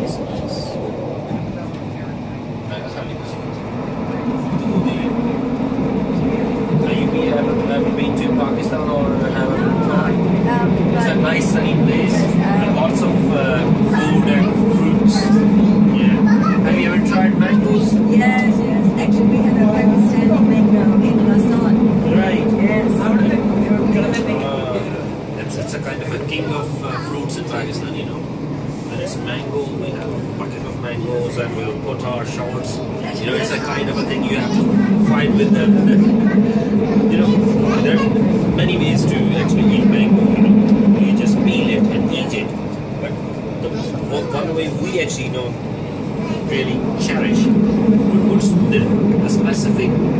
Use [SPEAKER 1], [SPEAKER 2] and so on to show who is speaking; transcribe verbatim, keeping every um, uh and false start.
[SPEAKER 1] Nice, nice. Have you ever, ever been to Pakistan or have a
[SPEAKER 2] Um,
[SPEAKER 1] It's a
[SPEAKER 2] but
[SPEAKER 1] nice sunny place
[SPEAKER 2] Yes, uh,
[SPEAKER 1] and lots of uh, food and fruits. Yeah. Have you ever tried mangoes?
[SPEAKER 2] yes, yes. Actually, we had a Pakistani mango in Rasan.
[SPEAKER 1] Right.
[SPEAKER 2] Yes.
[SPEAKER 1] Uh, it's, it's a kind of a king of uh, fruits in Pakistan, you know. And it's mango, we have a bucket of mangoes and we'll put our shorts. You know, it's a kind of a thing you have to fight with them. You know, there are many ways to actually eat mango, you know. You just peel it and eat it. But the one way we actually, you know, really cherish, we put the, a specific